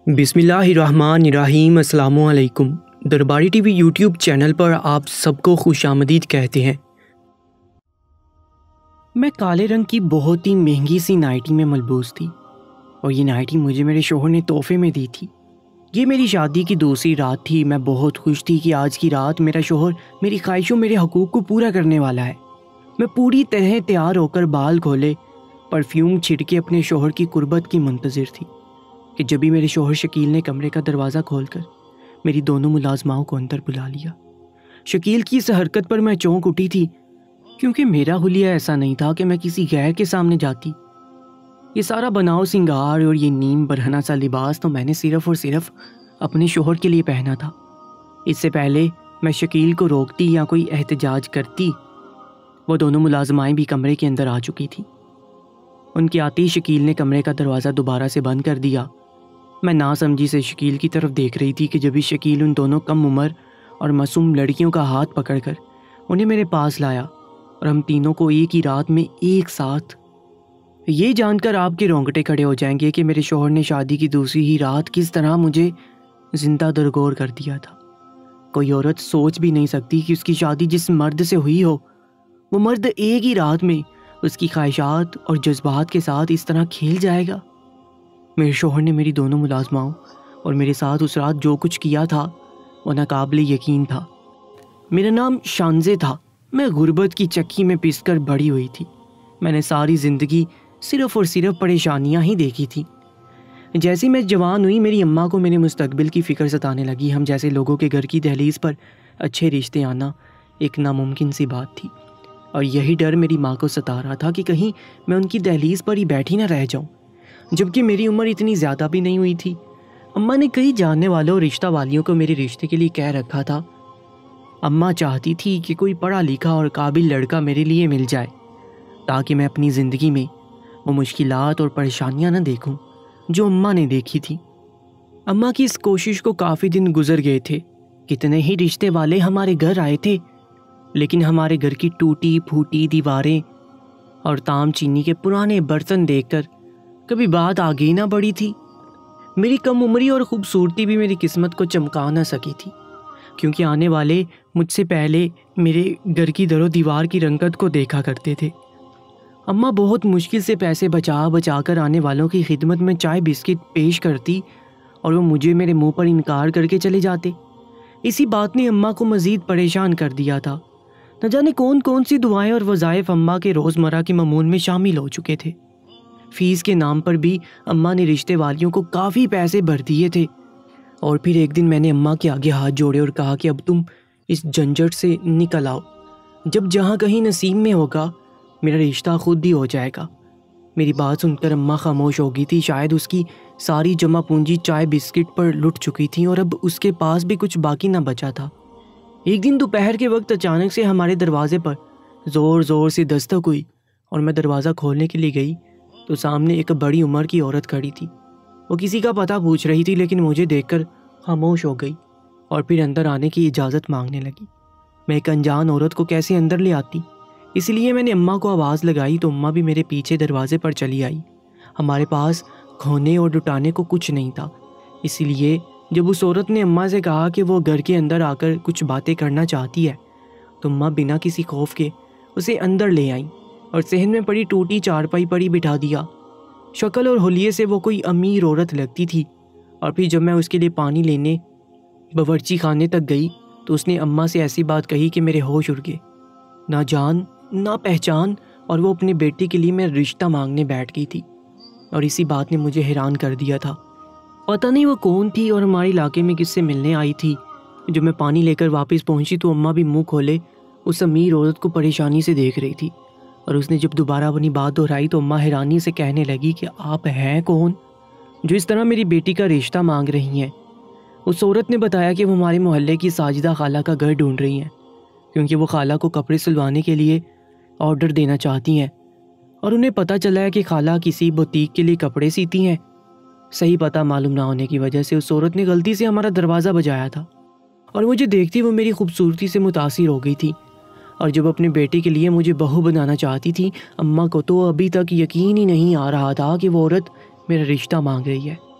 بسم اللہ الرحمن الرحیم۔ السلام علیکم۔ Darbari T V YouTube channel پر آپ سب کو خوش آمدید کہتے ہیں۔ میں کالے رنگ کی بہت ہی مہنگی سی نائٹی میں ملبوس تھی، اور یہ نائٹی مجھے میرے شوہر نے تحفے میں دی تھی۔ یہ میری شادی کی دوسری رات تھی۔ میں بہت خوش تھی کہ آج کی رات میرا شوہر میری خواہشوں، میرے حقوق کو پورا کرنے والا ہے۔ میں پوری طرح تیار ہو کر بال کھولے، پرفیوم چھڑکے اپنے شوہر کی قربت کی منتظر تھی کہ جب ہی میرے شوہر شکیل نے کمرے کا دروازہ کھول کر میری دونوں ملازماؤں کو اندر بلا لیا۔ شکیل کی اس حرکت پر میں چونک اٹھی تھی، کیونکہ میرا حلیہ ایسا نہیں تھا کہ میں کسی غیر کے سامنے جاتی۔ یہ سارا بناؤ سنگار اور یہ نیم برہنہ سا لباس تو میں نے صرف اور صرف اپنے شوہر کے لیے پہنا تھا۔ اس سے پہلے میں شکیل کو روکتی یا کوئی احتجاج کرتی، وہ دونوں ملازمائیں بھی کمرے کے اندر آ چکی تھیں۔ ان کے آتے ہی شکیل نے کمرے کا دروازہ دوبارہ سے بند کر دیا۔ میں ناسمجھی سے شکیل کی طرف دیکھ رہی تھی کہ جب ہی شکیل ان دونوں کم عمر اور معصوم لڑکیوں کا ہاتھ پکڑ کر انہیں میرے پاس لایا، اور ہم تینوں کو ایک ہی رات میں ایک ساتھ۔ یہ جان کر آپ کے رونگٹے کھڑے ہو جائیں گے کہ میرے شوہر نے شادی کی دوسری ہی رات کس طرح مجھے زندہ درگور کر دیا تھا۔ کوئی عورت سوچ بھی نہیں سکتی کہ اس کی شادی جس مرد سے ہوئی ہو، وہ مرد ایک ہی رات میں اس کی خواہشات اور جذبات کے ساتھ اس طرح کھیل جائے گا۔ میرے شوہر نے میری دونوں ملازماؤں اور میرے ساتھ اس رات جو کچھ کیا تھا وہ ناقابل یقین تھا۔ میرا نام شانزے تھا۔ میں غربت کی چکی میں پس کر بڑی ہوئی تھی۔ میں نے ساری زندگی صرف اور صرف پریشانیاں ہی دیکھی تھی۔ جیسے میں جوان ہوئی، میری اماں کو میرے مستقبل کی فکر ستانے لگی۔ ہم جیسے لوگوں کے گھر کی دہلیز پر اچھے رشتے آنا ایک ناممکن سی بات تھی، اور یہی ڈر میری ماں کو ستا رہا تھا کہ کہیں میں ان کی دہلیز پر ہی بیٹھی نہ رہ جاؤں، جبکہ میری عمر اتنی زیادہ بھی نہیں ہوئی تھی۔ اماں نے کئی جاننے والوں اور رشتہ والیوں کو میرے رشتے کے لیے کہہ رکھا تھا۔ اماں چاہتی تھی کہ کوئی پڑھا لکھا اور قابل لڑکا میرے لیے مل جائے، تاکہ میں اپنی زندگی میں وہ مشکلات اور پریشانیاں نہ دیکھوں جو اماں نے دیکھی تھی۔ اماں کی اس کوشش کو کافی دن گزر گئے تھے۔ کتنے ہی رشتے والے ہمارے گھر آئے تھے، لیکن ہمارے گھر کی ٹوٹی پھوٹی دیواریں اور تام چینی کے پرانے برتن دیکھ کر کبھی بات آگے نہ بڑھی تھی۔ میری کم عمری اور خوبصورتی بھی میری قسمت کو چمکا نہ سکی تھی، کیونکہ آنے والے مجھ سے پہلے میرے گھر کی در و دیوار کی رنگت کو دیکھا کرتے تھے۔ اماں بہت مشکل سے پیسے بچا بچا کر آنے والوں کی خدمت میں چائے بسکٹ پیش کرتی، اور وہ مجھے میرے منہ پر انکار کر کے چلے جاتے۔ اسی بات نے اماں کو مزید پریشان کر دیا تھا۔ نہ جانے کون کون سی دعائیں اور وظائف اماں کے روزمرہ کے معمول میں شامل ہو چکے تھے۔ فیس کے نام پر بھی اماں نے رشتے والیوں کو کافی پیسے بھر دیے تھے۔ اور پھر ایک دن میں نے اماں کے آگے ہاتھ جوڑے اور کہا کہ اب تم اس جھنجھٹ سے نکل آؤ، جب جہاں کہیں نصیب میں ہوگا میرا رشتہ خود ہی ہو جائے گا۔ میری بات سن کر اماں خاموش ہو گئی تھی۔ شاید اس کی ساری جمع پونجی چائے بسکٹ پر لٹ چکی تھی، اور اب اس کے پاس بھی کچھ باقی نہ بچا تھا۔ ایک دن دوپہر کے وقت اچانک سے ہمارے دروازے پر زور زور سے دستک ہوئی، اور میں دروازہ کھولنے کے لیے گئی تو سامنے ایک بڑی عمر کی عورت کھڑی تھی۔ وہ کسی کا پتہ پوچھ رہی تھی، لیکن مجھے دیکھ کر خاموش ہو گئی اور پھر اندر آنے کی اجازت مانگنے لگی۔ میں ایک انجان عورت کو کیسے اندر لے آتی، اس لیے میں نے اماں کو آواز لگائی تو اماں بھی میرے پیچھے دروازے پر چلی آئی۔ ہمارے پاس کھونے اور لٹانے کو کچھ نہیں تھا، اسی لیے جب اس عورت نے اماں سے کہا کہ وہ گھر کے اندر آ کر کچھ باتیں کرنا چاہتی ہے، تو اماں بنا کسی خوف کے اسے اندر لے آئیں اور صحن میں پڑی ٹوٹی چارپائی پر ہی بٹھا دیا۔ شکل اور حلیے سے وہ کوئی امیر عورت لگتی تھی، اور پھر جب میں اس کے لیے پانی لینے باورچی خانے تک گئی تو اس نے اماں سے ایسی بات کہی کہ میرے ہوش اڑ گئے۔ نہ جان نہ پہچان، اور وہ اپنے بیٹے کے لیے میں رشتہ مانگنے بیٹھ گئی تھی، اور اسی بات نے مجھے حیران کر دیا تھا۔ پتہ نہیں وہ کون تھی اور ہمارے علاقے میں کس سے ملنے آئی تھی۔ جب میں پانی لے کر واپس پہنچی تو اماں بھی منہ کھولے اس امیر عورت کو پریشانی سے دیکھ رہی تھی، اور اس نے جب دوبارہ اپنی بات دہرائی تو اماں حیرانی سے کہنے لگی کہ آپ ہیں کون جو اس طرح میری بیٹی کا رشتہ مانگ رہی ہیں؟ اس عورت نے بتایا کہ وہ ہمارے محلے کی ساجدہ خالہ کا گھر ڈھونڈ رہی ہیں، کیونکہ وہ خالہ کو کپڑے سلوانے کے لیے آرڈر دینا چاہتی ہیں، اور انہیں پتہ چلا ہے کہ خالہ کسی بوتیک کے لیے کپڑے سیتی ہیں۔ صحیح پتہ معلوم نہ ہونے کی وجہ سے اس عورت نے غلطی سے ہمارا دروازہ بجایا تھا، اور مجھے دیکھتی وہ میری خوبصورتی سے متاثر ہو گئی تھی، اور جب اپنے بیٹے کے لیے مجھے بہو بنانا چاہتی تھی، اماں کو تو ابھی تک یقین ہی نہیں آ رہا تھا کہ وہ عورت میرا رشتہ مانگ رہی ہے۔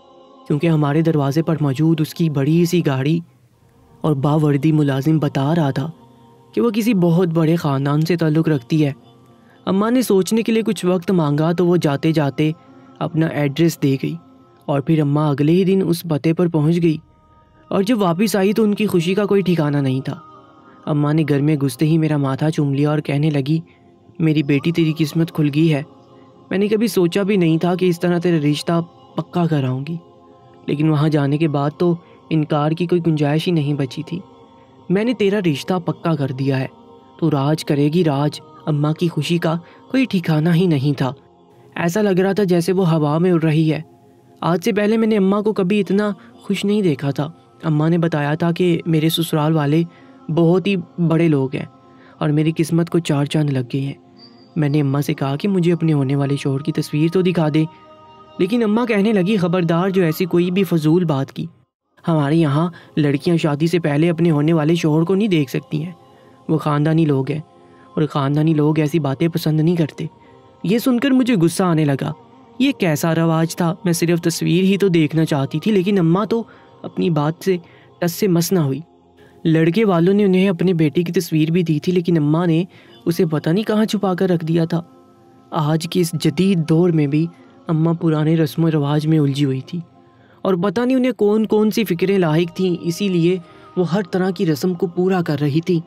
کیونکہ ہمارے دروازے پر موجود اس کی بڑی سی گاڑی اور باوردی ملازم بتا رہا تھا کہ وہ کسی بہت بڑے خاندان سے تعلق رکھتی ہے۔ اماں نے سوچنے کے لیے کچھ وقت مانگا تو وہ جاتے جاتے اپنا ایڈریس دے گئی، اور پھر اماں اگلے ہی دن اس پتے پر پہنچ گئی، اور جب واپس آئی تو ان کی خوشی کا کوئی ٹھکانہ نہیں تھا۔ اماں نے گھر میں گھستے ہی میرا ماتھا چوم لیا اور کہنے لگی، میری بیٹی تیری قسمت کھل گئی ہے، میں نے کبھی سوچا بھی نہیں تھا کہ اس طرح تیرا رشتہ پکا کراؤں گی، لیکن وہاں جانے کے بعد تو انکار کی کوئی گنجائش ہی نہیں بچی تھی۔ میں نے تیرا رشتہ پکا کر دیا ہے، تو راج کرے گی راج۔ اماں کی خوشی کا کوئی ٹھکانہ ہی نہیں تھا، ایسا لگ رہا تھا جیسے وہ ہوا میں اڑ رہی ہے۔ آج سے پہلے میں نے اماں کو کبھی اتنا خوش نہیں دیکھا تھا۔ اماں نے بتایا تھا کہ میرے سسرال والے بہت ہی بڑے لوگ ہیں اور میری قسمت کو 4 چاند لگ گئے ہیں۔ میں نے اماں سے کہا کہ مجھے اپنے ہونے والے شوہر کی تصویر تو دکھا دے، لیکن اماں کہنے لگی، خبردار جو ایسی کوئی بھی فضول بات کی، ہمارے یہاں لڑکیاں شادی سے پہلے اپنے ہونے والے شوہر کو نہیں دیکھ سکتی ہیں، وہ خاندانی لوگ ہیں اور خاندانی لوگ ایسی باتیں پسند نہیں کرتے۔ یہ سن کر مجھے غصہ آنے لگا، یہ کیسا رواج تھا؟ میں صرف تصویر ہی تو دیکھنا چاہتی تھی، لیکن اماں تو اپنی بات سے ٹس سے مس نہ ہوئی۔ لڑکے والوں نے انہیں اپنے بیٹے کی تصویر بھی دی تھی، لیکن اماں نے اسے پتہ نہیں کہاں چھپا کر رکھ دیا تھا۔ آج کے اس جدید دور میں بھی اماں پرانے رسم و رواج میں الجھی ہوئی تھی، اور پتہ نہیں انہیں کون کون سی فکریں لاحق تھیں، اسی لیے وہ ہر طرح کی رسم کو پورا کر رہی تھی۔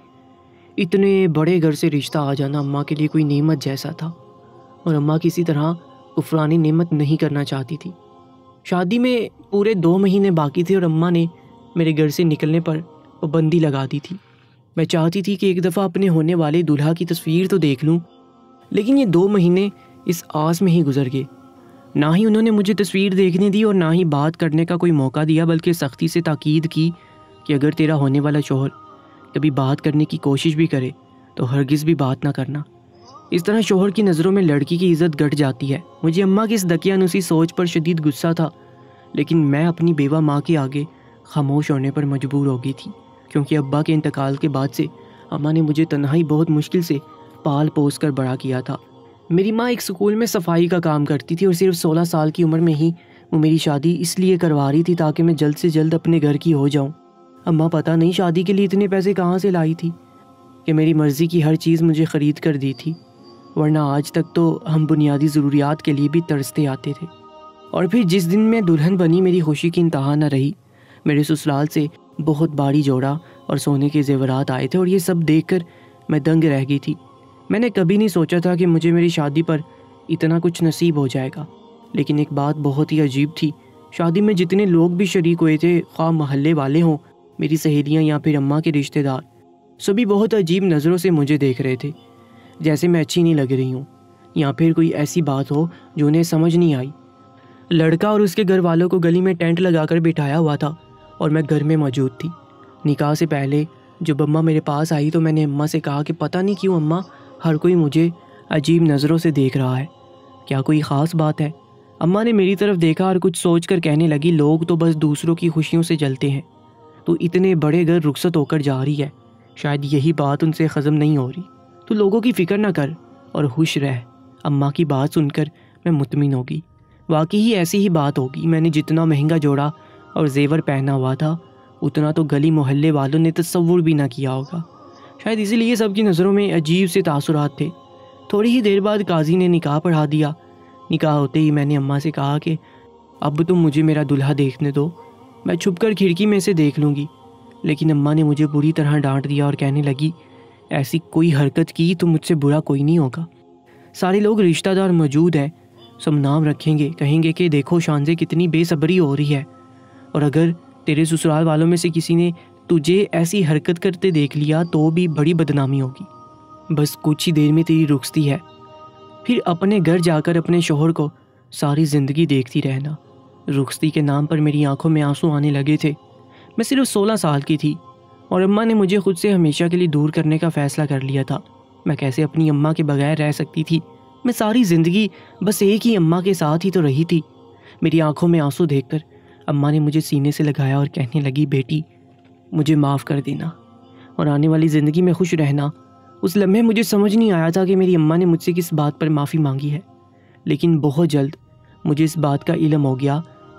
اتنے بڑے گھر سے رشتہ آ جانا اماں کے لیے کوئی نعمت جیسا تھا، اور اماں کسی طرح کفرانی نعمت نہیں کرنا چاہتی تھی۔ شادی میں پورے 2 مہینے باقی تھے اور اماں نے میرے گھر سے نکلنے پر پابندی لگا دی تھی۔ میں چاہتی تھی کہ ایک دفعہ اپنے ہونے والے دولہا کی تصویر تو دیکھ لوں، لیکن یہ 2 مہینے اس آس میں ہی گزر گئے۔ نہ ہی انہوں نے مجھے تصویر دیکھنے دی اور نہ ہی بات کرنے کا کوئی موقع دیا، بلکہ سختی سے تاکید کی کہ اگر تیرا ہونے والا شوہر کبھی بات کرنے کی کوشش بھی کرے تو ہرگز بھی بات نہ کرنا۔ اس طرح شوہر کی نظروں میں لڑکی کی عزت گھٹ جاتی ہے۔ مجھے اماں کی اس دقیانوسی سوچ پر شدید غصہ تھا، لیکن میں اپنی بیوہ ماں کے آگے خاموش ہونے پر مجبور ہو گئی تھی، کیونکہ ابا کے انتقال کے بعد سے اماں نے مجھے تنہائی بہت مشکل سے پال پوس کر بڑا کیا تھا۔ میری ماں ایک سکول میں صفائی کا کام کرتی تھی اور صرف 16 سال کی عمر میں ہی وہ میری شادی اس لیے کروا رہی تھی تاکہ میں جلد سے جلد اپنے گھر کی ہو جاؤں۔ اماں پتہ نہیں شادی کے لیے اتنے پیسے کہاں سے لائی تھی کہ میری مرضی کی ہر چیز مجھے خرید کر دی تھی، ورنہ آج تک تو ہم بنیادی ضروریات کے لیے بھی ترستے آتے تھے۔ اور پھر جس دن میں دلہن بنی میری خوشی کی انتہا نہ رہی۔ میرے سسرال سے بہت بھاری جوڑا اور سونے کے زیورات آئے تھے اور یہ سب دیکھ کر میں دنگ رہ گئی تھی۔ میں نے کبھی نہیں سوچا تھا کہ مجھے میری شادی پر اتنا کچھ نصیب ہو جائے گا، لیکن ایک بات بہت ہی عجیب تھی، شادی میں جتنے لوگ بھی شریک ہوئے تھے، خواہ محلے والے ہوں، میری سہیلیاں یا پھر اماں کے رشتہ دار، سبھی بہت عجیب نظروں سے مجھے دیکھ رہے تھے، جیسے میں اچھی نہیں لگ رہی ہوں یا پھر کوئی ایسی بات ہو جو انہیں سمجھ نہیں آئی۔ لڑکا اور اس کے گھر والوں کو گلی میں ٹینٹ لگا کر بٹھایا ہوا تھا اور میں گھر میں موجود تھی۔ نکاح سے پہلے جب اماں میرے پاس آئی تو میں نے اماں سے کہا کہ پتہ نہیں کیوں اماں ہر کوئی مجھے عجیب نظروں سے دیکھ رہا ہے، کیا کوئی خاص بات ہے؟ اماں نے میری طرف دیکھا اور کچھ سوچ کر کہنے لگی، لوگ تو بس دوسروں کی خوشیوں سے جلتے ہیں، تو اتنے بڑے گھر رخصت ہو کر جا رہی ہے، شاید یہی بات ان سے ہضم نہیں ہو رہی، تو لوگوں کی فکر نہ کر اور خوش رہ۔ اماں کی بات سن کر میں مطمئن ہو گئی، واقعی ہی ایسی ہی بات ہوگی۔ میں نے جتنا مہنگا جوڑا اور زیور پہنا ہوا تھا اتنا تو گلی محلے والوں نے تصور بھی نہ کیا ہوگا، شاید اسی لیے سب کی نظروں میں عجیب سے تاثرات تھے۔ تھوڑی ہی دیر بعد قاضی نے نکاح پڑھا دیا۔ نکاح ہوتے ہی میں نے اماں سے کہا کہ اب تم مجھے میرا دلہا دیکھنے دو، میں چھپ کر کھڑکی میں سے دیکھ لوں گی، لیکن اماں نے مجھے بری طرح ڈانٹ دیا اور کہنے لگی، ایسی کوئی حرکت کی تو مجھ سے برا کوئی نہیں ہوگا، سارے لوگ رشتہ دار موجود ہیں، سب نام رکھیں گے، کہیں گے کہ دیکھو شانزے کتنی بے صبری ہو رہی ہے، اور اگر تیرے سسرال والوں میں سے کسی نے تجھے ایسی حرکت کرتے دیکھ لیا تو بھی بڑی بدنامی ہوگی۔ بس کچھ ہی دیر میں تیری رخصتی ہے، پھر اپنے گھر جا کر اپنے شوہر کو ساری زندگی دیکھتی رہنا۔ رخصتی کے نام پر میری آنکھوں میں آنسو آنے لگے تھے۔ میں صرف 16 سال کی تھی اور اماں نے مجھے خود سے ہمیشہ کے لیے دور کرنے کا فیصلہ کر لیا تھا۔ میں کیسے اپنی اماں کے بغیر رہ سکتی تھی؟ میں ساری زندگی بس ایک ہی اماں کے ساتھ ہی تو رہی تھی۔ میری آنکھوں میں آنسو دیکھ کر اماں نے مجھے سینے سے لگایا اور کہنے لگی، بیٹی مجھے معاف کر دینا اور آنے والی زندگی میں خوش رہنا۔ اس لمحے مجھے سمجھ نہیں آیا تھا کہ میری اماں نے مجھ سے کس بات پر معافی مانگی ہے، لیکن بہت جلد مجھے اس بات کا علم ہو گیا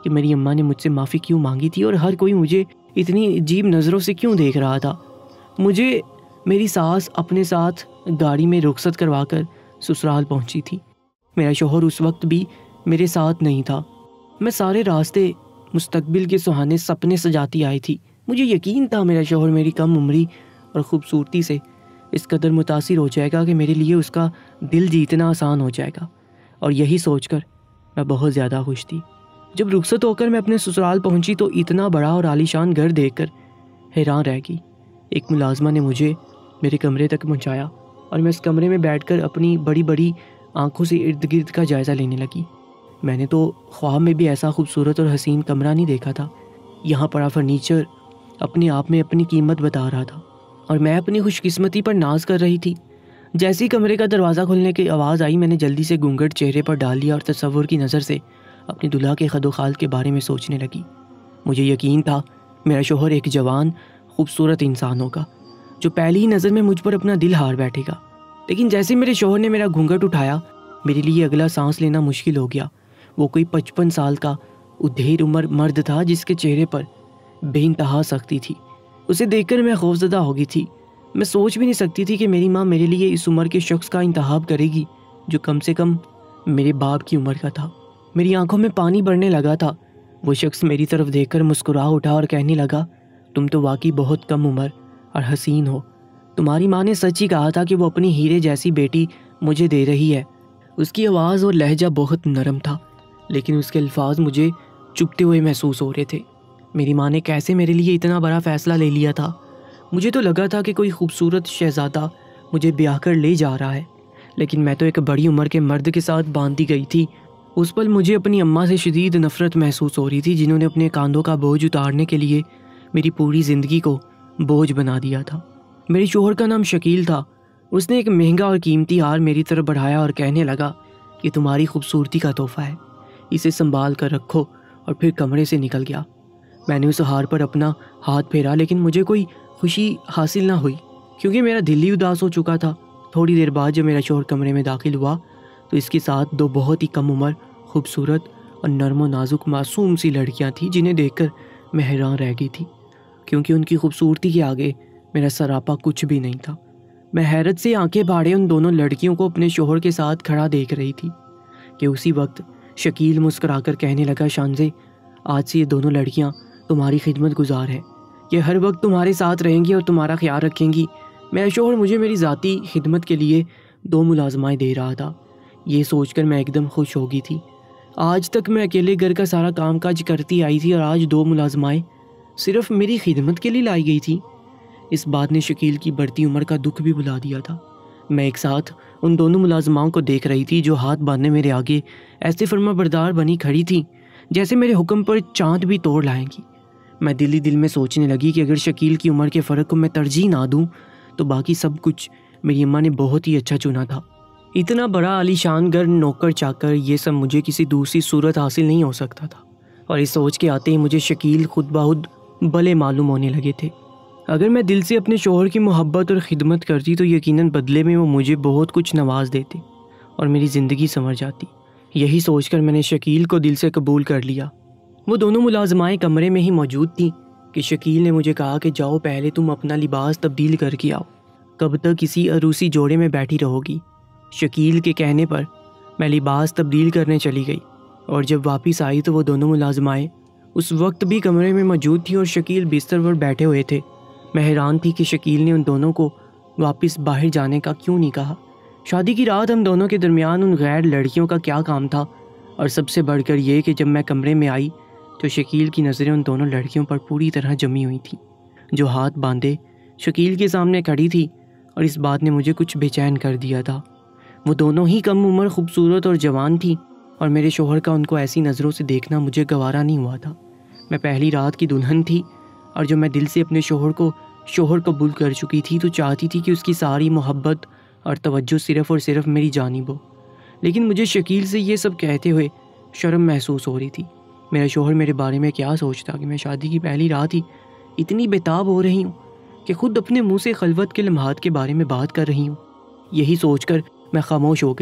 کہ میری اماں نے مجھ سے معافی کیوں مانگی تھی اور ہر کوئی مجھے اتنی عجیب نظروں سے کیوں دیکھ رہا تھا۔ مجھے میری ساس اپنے ساتھ گاڑی میں رخصت کروا کر سسرال پہنچی تھی۔ میرا شوہر اس وقت بھی میرے ساتھ نہیں تھا۔ میں سارے راستے مستقبل کے سہانے سپنے سجاتی آئی تھی۔ مجھے یقین تھا میرا شوہر میری کم عمری اور خوبصورتی سے اس قدر متاثر ہو جائے گا کہ میرے لیے اس کا دل جیتنا آسان ہو جائے گا، اور یہی سوچ کر میں بہت زیادہ خوش تھی۔ جب رخصت ہو کر میں اپنے سسرال پہنچی تو اتنا بڑا اور عالیشان گھر دیکھ کر حیران رہ گئی۔ ایک ملازمہ نے مجھے میرے کمرے تک پہنچایا اور میں اس کمرے میں بیٹھ کر اپنی بڑی بڑی آنکھوں سے ارد گرد کا جائزہ لینے لگی۔ میں نے تو خواب میں بھی ایسا خوبصورت اور حسین کمرہ نہیں دیکھا تھا۔ یہاں پڑا فرنیچر اپنے آپ میں اپنی قیمت بتا رہا تھا اور میں اپنی خوش قسمتی پر ناز کر رہی تھی۔ جیسے ہی کمرے کا دروازہ کھلنے کی آواز آئی، میں نے جلدی سے گھونگھٹ چہرے پر ڈال لیا اور تصور کی نظر سے اپنی دلہا کے خد و خال کے بارے میں سوچنے لگی۔ مجھے یقین تھا میرا شوہر ایک جوان خوبصورت انسان ہوگا جو پہلی ہی نظر میں مجھ پر اپنا دل ہار بیٹھے گا۔ لیکن جیسے میرے شوہر نے میرا گھونگھٹ اٹھایا، میرے لیے اگلا سانس لینا مشکل ہو گیا۔ وہ کوئی 55 سال کا ادھیر عمر مرد تھا جس کے چہرے پر بے انتہا سختی تھی۔ اسے دیکھ کر میں خوفزدہ ہو گئی تھی۔ میں سوچ بھی نہیں سکتی تھی کہ میری ماں میرے لیے اس عمر کے شخص کا انتخاب کرے گی جو کم سے کم میرے باپ کی عمر کا تھا۔ میری آنکھوں میں پانی بھرنے لگا تھا۔ وہ شخص میری طرف دیکھ کر مسکرا اٹھا اور کہنے لگا، تم تو واقعی بہت کم عمر اور حسین ہو۔ تمہاری ماں نے سچ ہی کہا تھا کہ وہ اپنی ہیرے جیسی بیٹی مجھے دے رہی ہے۔ اس کی آواز اور لہجہ بہت نرم تھا، لیکن اس کے الفاظ مجھے چبھتے ہوئے محسوس ہو رہے تھے۔ میری ماں نے کیسے میرے لیے اتنا بڑا فیصلہ لے لیا تھا؟ مجھے تو لگا تھا کہ کوئی خوبصورت شہزادہ مجھے بیاہ کر لے جا رہا ہے، لیکن میں تو ایک بڑی عمر کے مرد کے ساتھ باندھی گئی تھی۔ اس پل مجھے اپنی اماں سے شدید نفرت محسوس ہو رہی تھی، جنہوں نے اپنے کاندھوں کا بوجھ اتارنے کے لیے میری پوری زندگی کو بوجھ بنا دیا تھا۔ میرے شوہر کا نام شکیل تھا۔ اس نے ایک مہنگا اور قیمتی ہار میری طرف بڑھایا اور کہنے لگا، یہ تمہاری خوبصورتی کا تحفہ ہے، اسے سنبھال کر رکھو، اور پھر کمرے سے نکل گیا۔ میں نے اس ہار پر اپنا ہاتھ پھیرا، لیکن مجھے کوئی خوشی حاصل نہ ہوئی کیونکہ میرا دل ہی اداس ہو چکا تھا۔ تھوڑی دیر بعد جب میرا شوہر کمرے میں داخل ہوا تو اس کے ساتھ دو بہت ہی کم عمر، خوبصورت اور نرم و نازک معصوم سی لڑکیاں تھیں، جنہیں دیکھ کر میں حیران رہ گئی تھی کیونکہ ان کی خوبصورتی کے آگے میرا سراپا کچھ بھی نہیں تھا۔ میں حیرت سے آنکھیں بھاڑے ان دونوں لڑکیوں کو اپنے شوہر کے ساتھ کھڑا دیکھ رہی تھی کہ اسی وقت شکیل مسکرا کر کہنے لگا، شانزے، آج سے یہ دونوں لڑکیاں تمہاری خدمت گزار ہیں، یہ ہر وقت تمہارے ساتھ رہیں گی اور تمہارا خیال رکھیں گی۔ میرا شوہر مجھے میری ذاتی خدمت کے لیے 2 ملازمائیں دے رہا تھا۔ یہ سوچ کر میں ایک دم خوش ہو گئی تھی۔ آج تک میں اکیلے گھر کا سارا کام کاج کرتی آئی تھی اور آج 2 ملازمائیں صرف میری خدمت کے لیے لائی گئی تھی۔ اس بات نے شکیل کی بڑھتی عمر کا دکھ بھی بھلا دیا تھا۔ میں ایک ساتھ ان دونوں ملازماؤں کو دیکھ رہی تھی جو ہاتھ باندھے میرے آگے ایسے فرما بردار بنی کھڑی تھی جیسے میرے حکم پر چاند بھی توڑ لائیں گی۔ میں دل ہی دل میں سوچنے لگی کہ اگر شکیل کی عمر کے فرق کو میں ترجیح نہ دوں تو باقی سب کچھ میری اماں نے بہت ہی اچھا چنا تھا۔ اتنا بڑا عالی شان گھر، نوکر چاکر، یہ سب مجھے کسی دوسری صورت حاصل نہیں ہو سکتا تھا، اور اس سوچ کے آتے ہی مجھے شکیل خود بخود بھلے معلوم ہونے لگے تھے۔ اگر میں دل سے اپنے شوہر کی محبت اور خدمت کرتی تو یقیناً بدلے میں وہ مجھے بہت کچھ نواز دیتے اور میری زندگی سنور جاتی۔ یہی سوچ کر میں نے شکیل کو دل سے قبول کر لیا۔ وہ دونوں ملازمائیں کمرے میں ہی موجود تھیں کہ شکیل نے مجھے کہا کہ جاؤ، پہلے تم اپنا لباس تبدیل کر کے آؤ، کب تک کسی عروسی جوڑے میں بیٹھی رہو گی۔ شکیل کے کہنے پر میں لباس تبدیل کرنے چلی گئی، اور جب واپس آئی تو وہ دونوں ملازمائیں اس وقت بھی کمرے میں موجود تھیں اور شکیل بستر پر بیٹھے ہوئے تھے۔ میں حیران تھی کہ شکیل نے ان دونوں کو واپس باہر جانے کا کیوں نہیں کہا۔ شادی کی رات ہم دونوں کے درمیان ان غیر لڑکیوں کا کیا کام تھا، اور سب سے بڑھ کر یہ کہ جب میں کمرے میں آئی تو شکیل کی نظریں ان دونوں لڑکیوں پر پوری طرح جمی ہوئی تھیں جو ہاتھ باندھے شکیل کے سامنے کھڑی تھی، اور اس بات نے مجھے کچھ بے چین کر دیا تھا۔ وہ دونوں ہی کم عمر، خوبصورت اور جوان تھیں، اور میرے شوہر کا ان کو ایسی نظروں سے دیکھنا مجھے گوارا نہیں ہوا تھا۔ میں پہلی رات کی دلہن تھی، اور جو میں دل سے اپنے شوہر کو شوہر قبول کر چکی تھی تو چاہتی تھی کہ اس کی ساری محبت اور توجہ صرف اور صرف میری جانب ہو۔ لیکن مجھے شکیل سے یہ سب کہتے ہوئے شرم محسوس ہو رہی تھی۔ میرا شوہر میرے بارے میں کیا سوچتا کہ میں شادی کی پہلی رات ہی اتنی بےتاب ہو رہی ہوں کہ خود اپنے منہ سے خلوت کے لمحات کے بارے میں بات کر رہی ہوں۔ یہی سوچ کر میں خاموش ہو گئی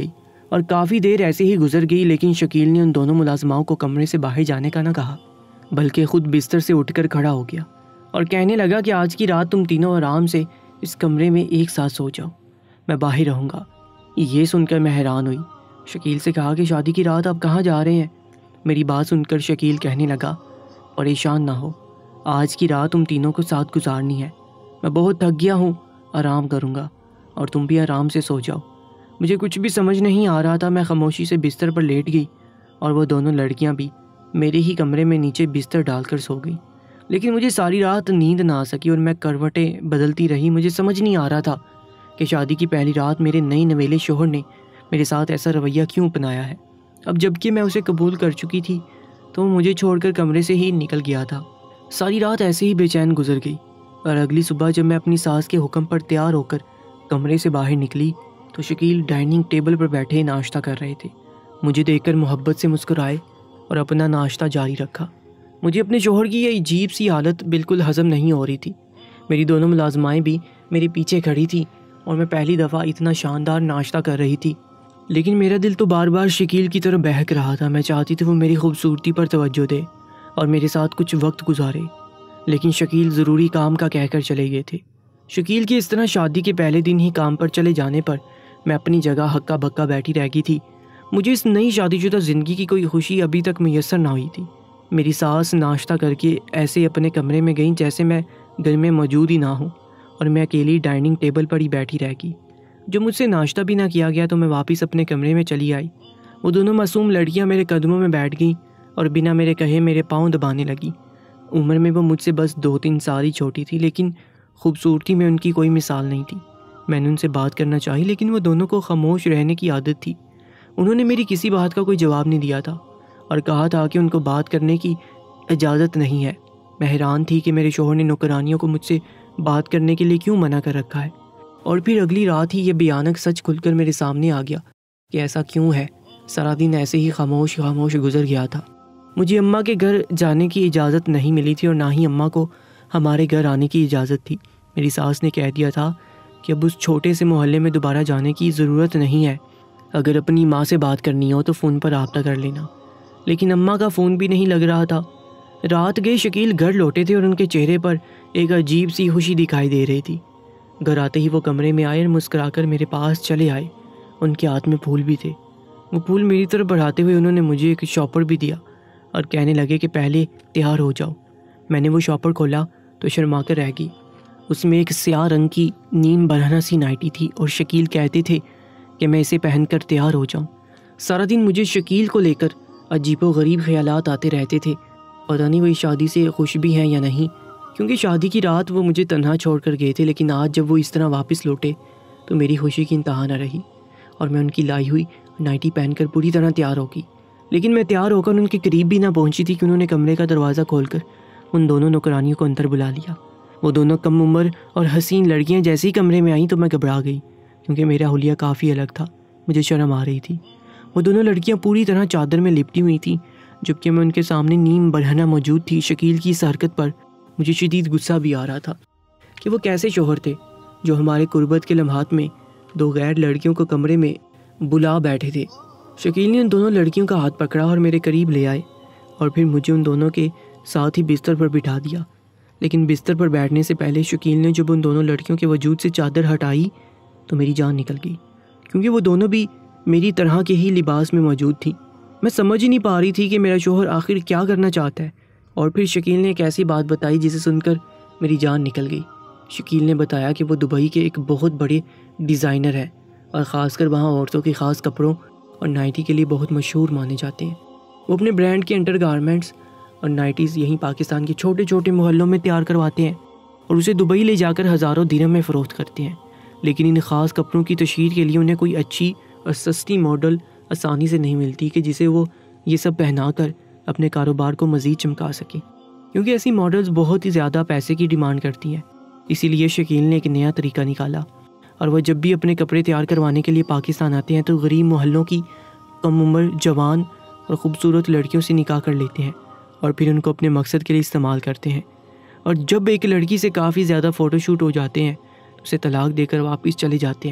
اور کافی دیر ایسے ہی گزر گئی، لیکن شکیل نے ان دونوں ملازماؤں کو کمرے سے باہر جانے کا نہ کہا، بلکہ خود بستر سے اٹھ کر کھڑا ہو گیا اور کہنے لگا کہ آج کی رات تم تینوں آرام سے اس کمرے میں ایک ساتھ سو جاؤ، میں باہر رہوں گا۔ یہ سن کر میں حیران ہوئی۔ شکیل سے کہا کہ شادی کی رات آپ کہاں جا رہے ہیں؟ میری بات سن کر شکیل کہنے لگا، پریشان نہ ہو، آج کی رات تم تینوں کو ساتھ گزارنی ہے۔ میں بہت تھک گیا ہوں، آرام کروں گا اور تم بھی آرام سے سو جاؤ۔ مجھے کچھ بھی سمجھ نہیں آ رہا تھا، میں خاموشی سے بستر پر لیٹ گئی اور وہ دونوں لڑکیاں بھی میرے ہی کمرے میں نیچے بستر ڈال کر سو گئی۔ لیکن مجھے ساری رات نیند نہ آ سکی اور میں کروٹیں بدلتی رہی۔ مجھے سمجھ نہیں آ رہا تھا کہ شادی کی پہلی رات میرے نئے نویلے شوہر نے میرے ساتھ ایسا رویہ کیوں اپنایا ہے۔ اب جب کہ میں اسے قبول کر چکی تھی تو وہ مجھے چھوڑ کر کمرے سے ہی نکل گیا تھا۔ ساری رات ایسے ہی بے چین گزر گئی اور اگلی صبح جب میں اپنی ساس کے حکم پر تیار ہو کر کمرے سے باہر نکلی تو شکیل ڈائننگ ٹیبل پر بیٹھے ناشتہ کر رہے تھے۔ مجھے دیکھ کر محبت سے مسکرائے اور اپنا ناشتہ جاری رکھا۔ مجھے اپنے شوہر کی یہ عجیب سی حالت بالکل ہضم نہیں ہو رہی تھی۔ میری دونوں ملازمائیں بھی میرے پیچھے کھڑی تھیں اور میں پہلی دفعہ اتنا شاندار ناشتہ کر رہی تھی، لیکن میرا دل تو بار بار شکیل کی طرف بہک رہا تھا۔ میں چاہتی تھی وہ میری خوبصورتی پر توجہ دے اور میرے ساتھ کچھ وقت گزارے، لیکن شکیل ضروری کام کا کہہ کر چلے گئے تھے۔ شکیل کی اس طرح شادی کے پہلے دن ہی کام پر چلے جانے پر میں اپنی جگہ ہکا بکا بیٹھی رہ گئی تھی۔ مجھے اس نئی شادی شدہ زندگی کی کوئی خوشی ابھی تک میسر نہ ہوئی تھی۔ میری ساس ناشتہ کر کے ایسے اپنے کمرے میں گئیں جیسے میں گھر میں موجود ہی نہ ہوں، اور میں اکیلی ڈائننگ ٹیبل پر ہی بیٹھی رہ گئی۔ جو مجھ سے ناشتہ بھی نہ کیا گیا تو میں واپس اپنے کمرے میں چلی آئی۔ وہ دونوں معصوم لڑکیاں میرے قدموں میں بیٹھ گئیں اور بنا میرے کہے میرے پاؤں دبانے لگیں۔ عمر میں وہ مجھ سے بس 2-3 سال ہی چھوٹی تھی، لیکن خوبصورتی میں ان کی کوئی مثال نہیں تھی۔ میں نے ان سے بات کرنا چاہی لیکن وہ دونوں کو خاموش رہنے کی عادت تھی۔ انہوں نے میری کسی بات کا کوئی جواب نہیں دیا تھا اور کہا تھا کہ ان کو بات کرنے کی اجازت نہیں ہے۔ میں حیران تھی کہ میرے شوہر نے نوکرانیوں کو مجھ سے بات کرنے کے لیے کیوں منع کر رکھا ہے، اور پھر اگلی رات ہی یہ بھیانک سچ کھل کر میرے سامنے آ گیا کہ ایسا کیوں ہے۔ سارا دن ایسے ہی خاموش گزر گیا تھا۔ مجھے اماں کے گھر جانے کی اجازت نہیں ملی تھی اور نہ ہی اماں کو ہمارے گھر آنے کی اجازت تھی۔ میری ساس نے کہہ دیا تھا کہ اب اس چھوٹے سے محلے میں دوبارہ جانے کی ضرورت نہیں ہے، اگر اپنی ماں سے بات کرنی ہو تو فون پر رابطہ کر لینا۔ لیکن اماں کا فون بھی نہیں لگ رہا تھا۔ رات گئے شکیل گھر لوٹے تھے اور ان کے چہرے پر ایک عجیب سی خوشی دکھائی دے رہی تھی۔ گھر آتے ہی وہ کمرے میں آئے اور مسکرا کر میرے پاس چلے آئے۔ ان کے ہاتھ میں پھول بھی تھے۔ وہ پھول میری طرف بڑھاتے ہوئے انہوں نے مجھے ایک شاپر بھی دیا اور کہنے لگے کہ پہلے تیار ہو جاؤ۔ میں نے وہ شاپر کھولا تو شرما کر رہ گئی۔ اس میں ایک سیاہ رنگ کی نیم برہنہ سی نائٹی تھی اور شکیل کہتے تھے کہ میں اسے پہن کر تیار ہو جاؤں۔ سارا دن مجھے شکیل کو لے کر عجیب و غریب خیالات آتے رہتے تھے، پتہ نہیں وہ اس شادی سے خوش بھی ہیں یا نہیں، کیونکہ شادی کی رات وہ مجھے تنہا چھوڑ کر گئے تھے، لیکن آج جب وہ اس طرح واپس لوٹے تو میری خوشی کی انتہا نہ رہی اور میں ان کی لائی ہوئی نائٹی پہن کر پوری طرح تیار ہو گئی۔ لیکن میں تیار ہو کر ان کے قریب بھی نہ پہنچی تھی کہ انہوں نے کمرے کا دروازہ کھول کر ان دونوں نوکرانیوں کو اندر بلا لیا۔ وہ دونوں کم عمر اور حسین لڑکیاں جیسے ہی کمرے میں آئیں تو میں گھبرا گئی، کیونکہ میرا حلیہ کافی الگ تھا۔ مجھے شرم آ رہی تھی۔ وہ دونوں لڑکیاں پوری طرح چادر میں لپٹی ہوئی تھیں، جبکہ میں ان کے سامنے نیم برہنہ موجود تھی۔ شکیل کی اس حرکت پر مجھے شدید غصہ بھی آ رہا تھا کہ وہ کیسے شوہر تھے جو ہمارے قربت کے لمحات میں 2 غیر لڑکیوں کو کمرے میں بلا بیٹھے تھے۔ شکیل نے ان دونوں لڑکیوں کا ہاتھ پکڑا اور میرے قریب لے آئے اور پھر مجھے ان دونوں کے ساتھ ہی بستر پر بٹھا دیا۔ لیکن بستر پر بیٹھنے سے پہلے شکیل نے جب ان دونوں لڑکیوں کے وجود سے چادر ہٹائی تو میری جان نکل گئی، کیونکہ وہ دونوں بھی میری طرح کے ہی لباس میں موجود تھیں۔ میں سمجھ ہی نہیں پا رہی تھی کہ میرا شوہر آخر کیا کرنا چاہتا ہے۔ اور پھر شکیل نے ایک ایسی بات بتائی جسے سن کر میری جان نکل گئی۔ شکیل نے بتایا کہ وہ دبئی کے ایک بہت بڑے ڈیزائنر ہیں اور خاص کر وہاں عورتوں کے خاص کپڑوں اور نائٹی کے لیے بہت مشہور مانے جاتے ہیں۔ وہ اپنے برانڈ کے انڈر گارمنٹس اور نائٹیز یہیں پاکستان کے چھوٹے چھوٹے محلوں میں تیار کرواتے ہیں اور اسے دبئی لے جا کر ہزاروں درہم میں فروخت کرتے ہیں۔ لیکن ان خاص کپڑوں کی تشہیر کے لیے انہیں کوئی اچھی اور سستی ماڈل آسانی سے نہیں ملتی کہ جسے وہ یہ سب پہنا کر اپنے کاروبار کو مزید چمکا سکیں، کیونکہ ایسی ماڈلز بہت ہی زیادہ پیسے کی ڈیمانڈ کرتی ہیں۔ اسی لیے شکیل نے ایک نیا طریقہ نکالا اور وہ جب بھی اپنے کپڑے تیار کروانے کے لیے پاکستان آتے ہیں تو غریب محلوں کی کم عمر جوان اور خوبصورت لڑکیوں سے نکاح کر لیتے ہیں اور پھر ان کو اپنے مقصد کے لیے استعمال کرتے ہیں۔ اور جب ایک لڑکی سے کافی زیادہ فوٹو شوٹ ہو جاتے ہیں تو اسے طلاق دے کر واپس چلے جاتے ہیں۔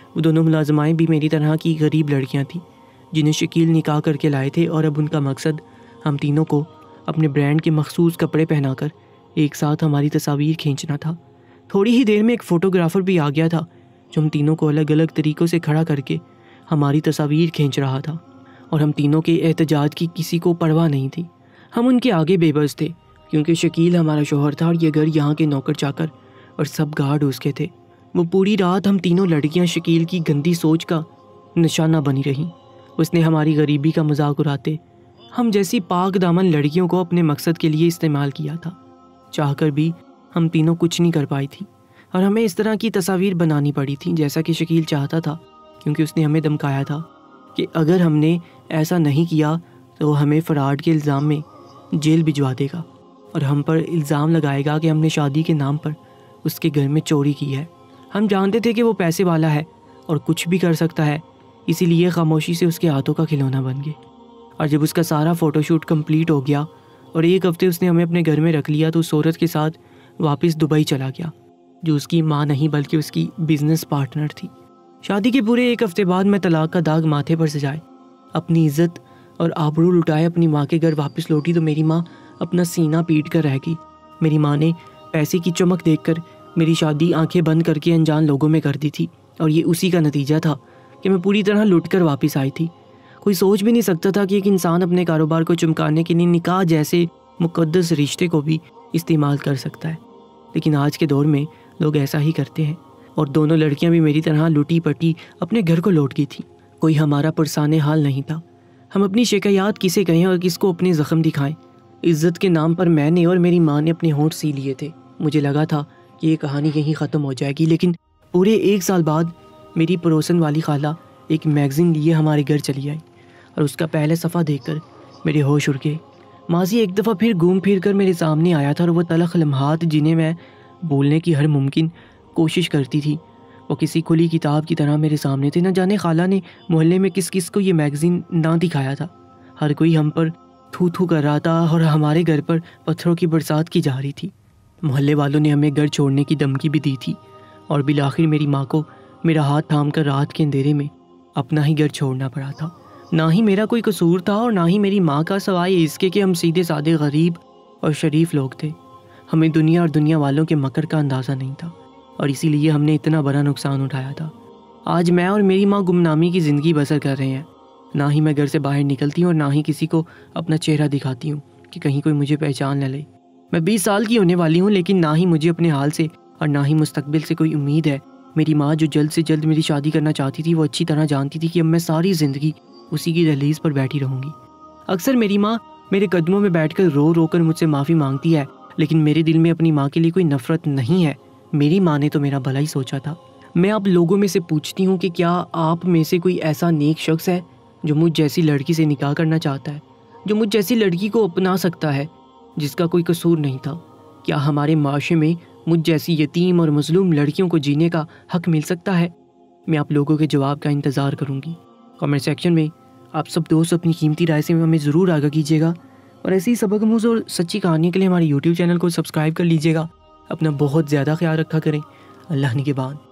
وہ دونوں ملازمائیں بھی میری طرح کی غریب لڑکیاں تھیں جنہیں شکیل نکاح کر کے لائے تھے، اور اب ان کا مقصد ہم تینوں کو اپنے برانڈ کے مخصوص کپڑے پہنا کر ایک ساتھ ہماری تصاویر کھینچنا تھا۔ تھوڑی ہی دیر میں ایک فوٹوگرافر بھی آ گیا تھا جو ہم تینوں کو الگ الگ طریقوں سے کھڑا کر کے ہماری تصاویر کھینچ رہا تھا، اور ہم تینوں کے احتجاج کی کسی کو پرواہ نہیں تھی۔ ہم ان کے آگے بے بس تھے کیونکہ شکیل ہمارا شوہر تھا اور یہ گھر یہاں کے نوکر چاکر اور سب گارڈ اس کے تھے۔ وہ پوری رات ہم تینوں لڑکیاں شکیل کی گندی سوچ کا نشانہ بنی رہیں۔ اس نے ہماری غریبی کا مذاق اڑاتے ہم جیسی پاک دامن لڑکیوں کو اپنے مقصد کے لیے استعمال کیا تھا۔ چاہ کر بھی ہم تینوں کچھ نہیں کر پائی تھی، اور ہمیں اس طرح کی تصاویر بنانی پڑی تھی جیسا کہ شکیل چاہتا تھا، کیونکہ اس نے ہمیں دھمکایا تھا کہ اگر ہم نے ایسا نہیں کیا تو وہ ہمیں فراڈ کے الزام میں جیل بھجوا دے گا، اور ہم پر الزام لگائے گا کہ ہم نے شادی کے نام پر اس کے گھر میں چوری کی ہے۔ ہم جانتے تھے کہ وہ پیسے والا ہے اور کچھ بھی کر سکتا ہے، اسی لیے خاموشی سے اس کے ہاتھوں کا کھلونا بن گئے۔ اور جب اس کا سارا فوٹو شوٹ کمپلیٹ ہو گیا اور ایک ہفتے اس نے ہمیں اپنے گھر میں رکھ لیا، تو اس عورت کے ساتھ واپس دبئی چلا گیا جو اس کی ماں نہیں بلکہ اس کی بزنس پارٹنر تھی۔ شادی کے پورے ایک ہفتے بعد میں طلاق کا داغ ماتھے پر سجائے اپنی عزت اور آبرو لٹائے اپنی ماں کے گھر واپس لوٹی تو میری ماں اپنا سینہ پیٹ کر رہ گئی۔ میری ماں نے پیسے کی چمک دیکھ کر میری شادی آنکھیں بند کر کے انجان لوگوں میں کر دی تھی، اور یہ اسی کا نتیجہ تھا کہ میں پوری طرح لٹ کر واپس آئی تھی۔ کوئی سوچ بھی نہیں سکتا تھا کہ ایک انسان اپنے کاروبار کو چمکانے کے لیے نکاح جیسے مقدس رشتے کو بھی استعمال کر سکتا ہے، لیکن آج کے دور میں لوگ ایسا ہی کرتے ہیں، اور دونوں لڑکیاں بھی میری طرح لٹی پٹی اپنے گھر کو لوٹ گئی تھیں۔ کوئی ہمارا پرسانے حال نہیں تھا۔ ہم اپنی شکایات کسے کہیں اور کس کو اپنے زخم دکھائیں؟ عزت کے نام پر میں نے اور میری ماں نے اپنے ہونٹ سی لیے تھے۔ مجھے لگا تھا کہ یہ کہانی یہیں ختم ہو جائے گی، لیکن پورے 1 سال بعد میری پڑوسن والی خالہ ایک میگزین لیے ہمارے گھر چلی آئی، اور اس کا پہلے صفحہ دیکھ کر میرے ہوش اڑ گئے۔ ماضی ایک دفعہ پھر گھوم پھر کر میرے سامنے آیا تھا، اور وہ تلخ لمحات جنہیں میں بولنے کی ہر ممکن کوشش کرتی تھی وہ کسی کھلی کتاب کی طرح میرے سامنے تھے۔ نہ جانے خالہ نے محلے میں کس کس کو یہ میگزین نہ دکھایا تھا۔ ہر کوئی ہم پر تھو تھو کر رہا تھا اور ہمارے گھر پر پتھروں کی برسات کی جا رہی تھی۔ محلے والوں نے ہمیں گھر چھوڑنے کی دھمکی بھی دی تھی، اور بالآخر میری ماں کو میرا ہاتھ تھام کر رات کے اندھیرے میں اپنا ہی گھر چھوڑنا پڑا تھا۔ نہ ہی میرا کوئی قصور تھا اور نہ ہی میری ماں کا، سوائے اس کے کہ ہم سیدھے سادے غریب اور شریف لوگ تھے۔ ہمیں دنیا اور دنیا والوں کے مکر کا اندازہ نہیں تھا، اور اسی لیے ہم نے اتنا بڑا نقصان اٹھایا تھا۔ آج میں اور میری ماں گمنامی کی زندگی بسر کر رہے ہیں۔ نہ ہی میں گھر سے باہر نکلتی ہوں اور نہ ہی کسی کو اپنا چہرہ دکھاتی ہوں کہ کہیں کوئی مجھے پہچان نہ لے۔ میں 20 سال کی ہونے والی ہوں، لیکن نہ ہی مجھے اپنے حال سے اور نہ ہی مستقبل سے کوئی امید ہے۔ میری ماں جو جلد سے جلد میری شادی کرنا چاہتی تھی، وہ اچھی طرح جانتی تھی کہ اب میں ساری زندگی اسی کی دہلیز پر بیٹھی رہوں گی۔ اکثر میری ماں میرے قدموں میں بیٹھ کر رو رو کر مجھ سے معافی مانگتی ہے، لیکن میرے دل میں اپنی ماں کے لیے کوئی نفرت نہیں ہے۔ میری ماں نے تو میرا بھلا ہی سوچا تھا۔ میں آپ لوگوں میں سے پوچھتی ہوں کہ کیا آپ میں سے کوئی ایسا نیک شخص ہے جو مجھ جیسی لڑکی سے نکاح کرنا چاہتا ہے، جو مجھ جیسی لڑکی کو اپنا سکتا ہے جس کا کوئی قصور نہیں تھا؟ کیا ہمارے معاشرے میں مجھ جیسی یتیم اور مظلوم لڑکیوں کو جینے کا حق مل سکتا ہے؟ میں آپ لوگوں کے جواب کا انتظار کروں گی۔ کمنٹ سیکشن میں آپ سب دوست اپنی قیمتی رائے سے ہمیں ضرور آگاہ کیجیے گا، اور ایسی سبق آموز اور سچی کہانی کے لیے ہمارے YouTube چینل کو سبسکرائب کر لیجیے گا۔ اپنا بہت زیادہ خیال رکھا کریں۔ اللہ نگہبان۔